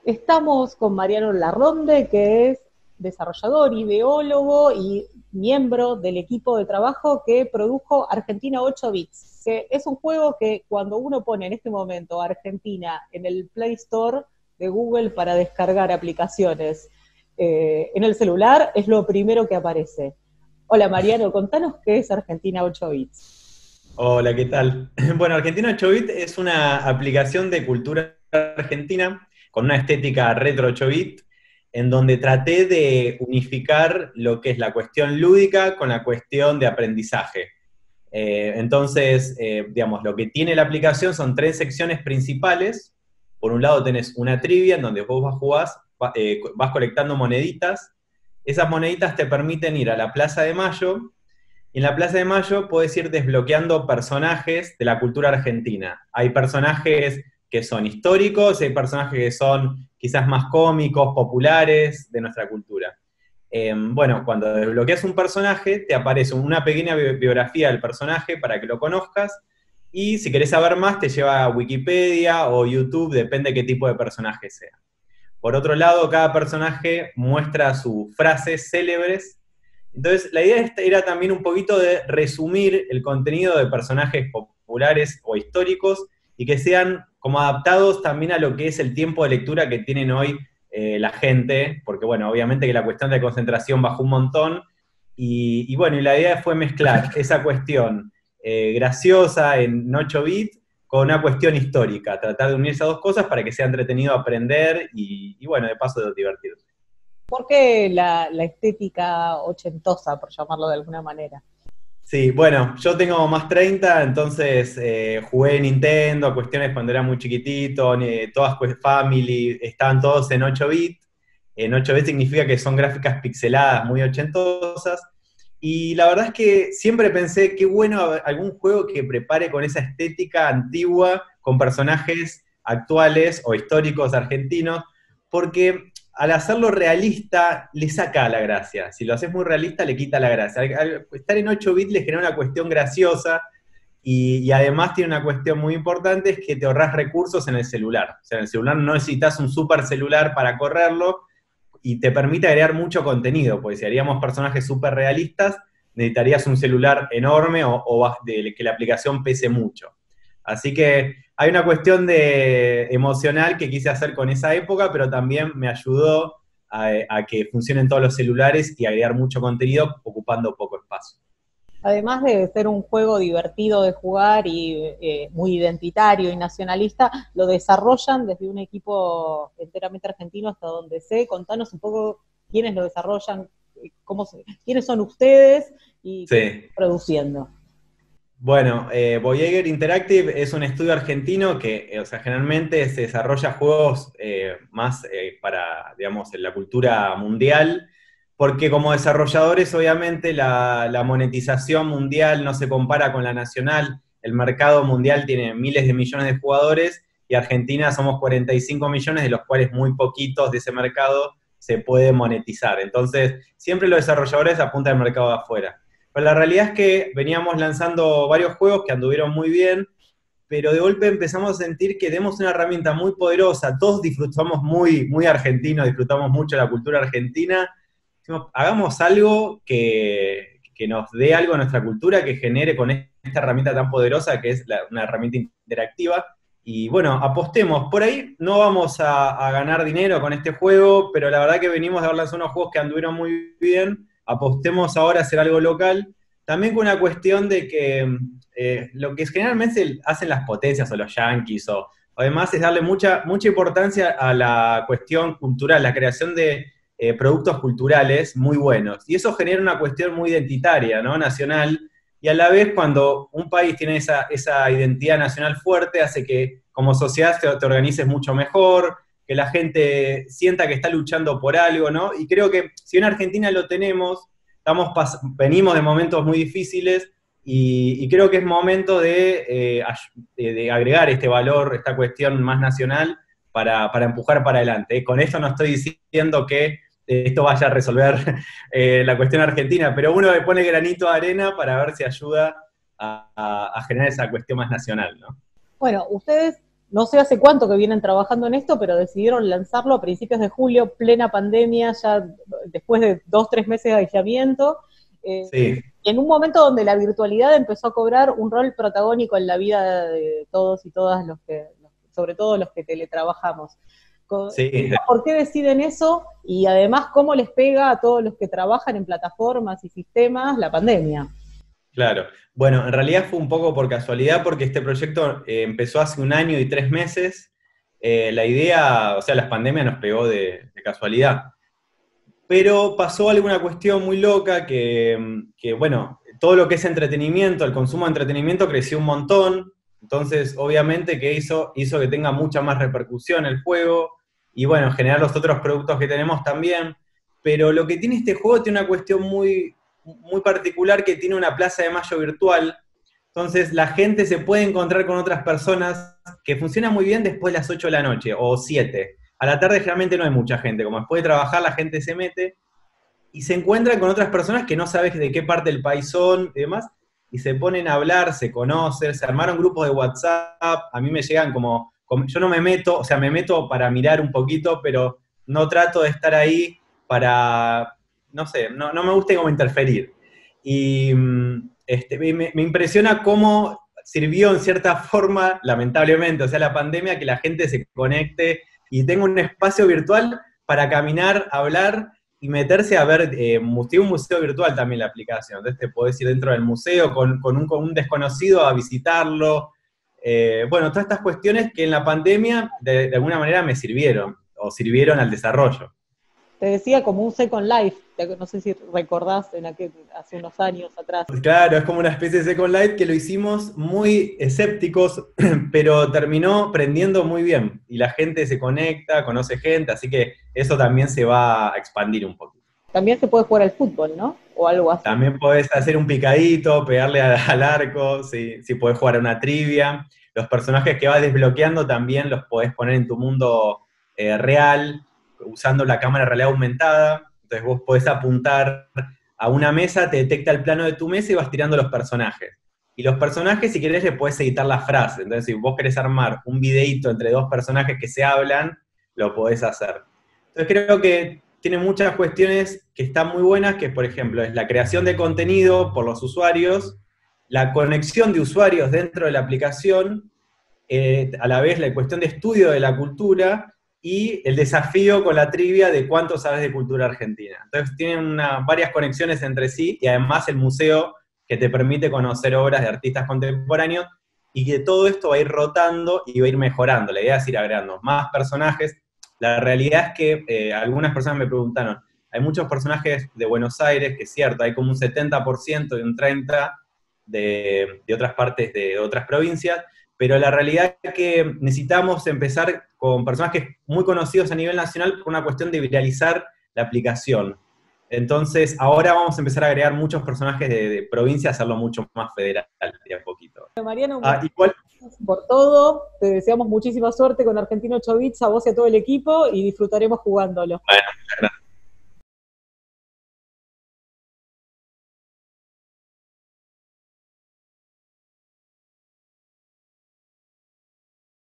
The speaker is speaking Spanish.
Estamos con Mariano Larronde, que es desarrollador, ideólogo y miembro del equipo de trabajo que produjo Argentina 8 Bits, que es un juego que cuando uno pone en este momento Argentina en el Play Store de Google para descargar aplicaciones en el celular, es lo primero que aparece. Hola Mariano, contanos qué es Argentina 8 Bits. Hola, ¿qué tal? Bueno, Argentina 8-bit es una aplicación de cultura argentina con una estética retro 8-bit, en donde traté de unificar lo que es la cuestión lúdica con la cuestión de aprendizaje. Digamos, lo que tiene la aplicación son tres secciones principales. Por un lado tenés una trivia en donde vos vas colectando moneditas. Esas moneditas te permiten ir a la Plaza de Mayo, y en la Plaza de Mayo podés ir desbloqueando personajes de la cultura argentina. Hay personajes que son históricos, hay personajes que son quizás más cómicos, populares de nuestra cultura. Bueno, cuando desbloqueas un personaje, te aparece una pequeña biografía del personaje para que lo conozcas, y si querés saber más, te lleva a Wikipedia o YouTube, depende de qué tipo de personaje sea. Por otro lado, cada personaje muestra sus frases célebres. Entonces, la idea era también un poquito de resumir el contenido de personajes populares o históricos y que sean como adaptados también a lo que es el tiempo de lectura que tienen hoy la gente, porque bueno, obviamente que la cuestión de concentración bajó un montón, y bueno, y la idea fue mezclar esa cuestión graciosa en 8 bits con una cuestión histórica, tratar de unir esas dos cosas para que sea entretenido aprender y bueno, de paso divertirse. ¿Por qué la estética ochentosa, por llamarlo de alguna manera? Sí, bueno, yo tengo más 30, entonces jugué Nintendo, cuestiones cuando era muy chiquitito, todas Family, estaban todos en 8 bits. En 8 bits significa que son gráficas pixeladas, muy ochentosas. Y la verdad es que siempre pensé, qué bueno algún juego que prepare con esa estética antigua, con personajes actuales o históricos argentinos, porque al hacerlo realista le saca la gracia. Si lo haces muy realista, le quita la gracia. Al estar en 8 bits le genera una cuestión graciosa y además tiene una cuestión muy importante, es que te ahorras recursos en el celular. O sea, en el celular no necesitas un super celular para correrlo y te permite agregar mucho contenido, porque si haríamos personajes súper realistas, necesitarías un celular enorme que la aplicación pese mucho. Así que hay una cuestión emocional que quise hacer con esa época, pero también me ayudó a que funcionen todos los celulares y agregar mucho contenido ocupando poco espacio. Además de ser un juego divertido de jugar y muy identitario y nacionalista, lo desarrollan desde un equipo enteramente argentino hasta donde sé. Contanos un poco quiénes lo desarrollan, quiénes son ustedes y qué están Sí. produciendo. Bueno, Voyager Interactive es un estudio argentino que, o sea, generalmente se desarrolla juegos más para, digamos, en la cultura mundial, porque como desarrolladores, obviamente, la monetización mundial no se compara con la nacional. El mercado mundial tiene miles de millones de jugadores y Argentina somos 45 millones, de los cuales muy poquitos de ese mercado se puede monetizar. Entonces, siempre los desarrolladores apuntan al mercado de afuera. Pero la realidad es que veníamos lanzando varios juegos que anduvieron muy bien, pero de golpe empezamos a sentir que tenemos una herramienta muy poderosa, todos disfrutamos muy argentino, disfrutamos mucho la cultura argentina. Dijimos, hagamos algo que nos dé algo a nuestra cultura, que genere con esta herramienta tan poderosa que es una herramienta interactiva. Y bueno, apostemos. Por ahí no vamos a ganar dinero con este juego, pero la verdad que venimos de haber lanzado unos juegos que anduvieron muy bien. Apostemos ahora a hacer algo local. También con una cuestión de que lo que generalmente hacen las potencias o los yanquis o demás es darle mucha importancia a la cuestión cultural, la creación de productos culturales muy buenos. Y eso genera una cuestión muy identitaria, ¿no? Nacional, y a la vez cuando un país tiene esa identidad nacional fuerte, hace que como sociedad te organices mucho mejor, que la gente sienta que está luchando por algo, ¿no? Y creo que si en Argentina lo tenemos, venimos de momentos muy difíciles y creo que es momento de agregar este valor, esta cuestión más nacional para empujar para adelante. Con esto no estoy diciendo que esto vaya a resolver la cuestión argentina, pero uno le pone granito de arena para ver si ayuda a generar esa cuestión más nacional, ¿no? Bueno, ustedes no sé hace cuánto que vienen trabajando en esto, pero decidieron lanzarlo a principios de julio, plena pandemia, ya después de 2, 3 meses de aislamiento, Sí, en un momento donde la virtualidad empezó a cobrar un rol protagónico en la vida de todos y todas sobre todo los que teletrabajamos. sí. ¿Por qué deciden eso? Y además, ¿cómo les pega a todos los que trabajan en plataformas y sistemas la pandemia? Claro. Bueno, en realidad fue un poco por casualidad porque este proyecto empezó hace 1 año y 3 meses. La idea, o sea, la pandemia nos pegó de casualidad. Pero pasó alguna cuestión muy loca que, bueno, todo lo que es entretenimiento, el consumo de entretenimiento creció un montón. Entonces, obviamente que hizo que tenga mucha más repercusión el juego y, bueno, generar los otros productos que tenemos también. Pero lo que tiene este juego tiene una cuestión muy particular que tiene una plaza de mayo virtual. Entonces, la gente se puede encontrar con otras personas que funciona muy bien después de las 8 de la noche o 7. A la tarde generalmente no hay mucha gente, como después de trabajar la gente se mete y se encuentran con otras personas que no sabes de qué parte del país son y demás, y se ponen a hablar, se conocen, se armaron grupos de WhatsApp, a mí me llegan yo no me meto, o sea, me meto para mirar un poquito, pero no trato de estar ahí para, no sé, no me gusta como interferir. Y me impresiona cómo sirvió en cierta forma, lamentablemente, o sea, la pandemia, que la gente se conecte y tenga un espacio virtual para caminar, hablar y meterse a ver, tiene un museo virtual también la aplicación, entonces te podés ir dentro del museo con un desconocido a visitarlo. Bueno, todas estas cuestiones que en la pandemia de alguna manera me sirvieron, o sirvieron al desarrollo. Te decía como un Second Life, no sé si recordás hace unos años atrás. Claro, es como una especie de Second Life que lo hicimos muy escépticos, pero terminó prendiendo muy bien. Y la gente se conecta, conoce gente, así que eso también se va a expandir un poquito. También se puede jugar al fútbol, ¿no? O algo así. También podés hacer un picadito, pegarle al arco, si podés jugar a una trivia. Los personajes que vas desbloqueando también los podés poner en tu mundo real, usando la cámara de realidad aumentada. Entonces vos podés apuntar a una mesa, te detecta el plano de tu mesa y vas tirando los personajes. Y los personajes, si querés, le podés editar la frase. Entonces, si vos querés armar un videíto entre dos personajes que se hablan, lo podés hacer. Entonces creo que tiene muchas cuestiones que están muy buenas, que por ejemplo es la creación de contenido por los usuarios, la conexión de usuarios dentro de la aplicación, a la vez la cuestión de estudio de la cultura y el desafío con la trivia de cuánto sabes de cultura argentina. Entonces tienen varias conexiones entre sí y además el museo que te permite conocer obras de artistas contemporáneos y que todo esto va a ir rotando y va a ir mejorando. La idea es ir agregando más personajes. La realidad es que algunas personas me preguntaron, hay muchos personajes de Buenos Aires, que es cierto, hay como un 70% y un 30% de otras partes de otras provincias, pero la realidad es que necesitamos empezar con personajes muy conocidos a nivel nacional por una cuestión de viralizar la aplicación. Entonces, ahora vamos a empezar a agregar muchos personajes de provincia, hacerlo mucho más federal de a poquito. Mariano, Igual, por todo, te deseamos muchísima suerte con Argentino 8 Bits, a vos y a todo el equipo, y disfrutaremos jugándolo. bueno,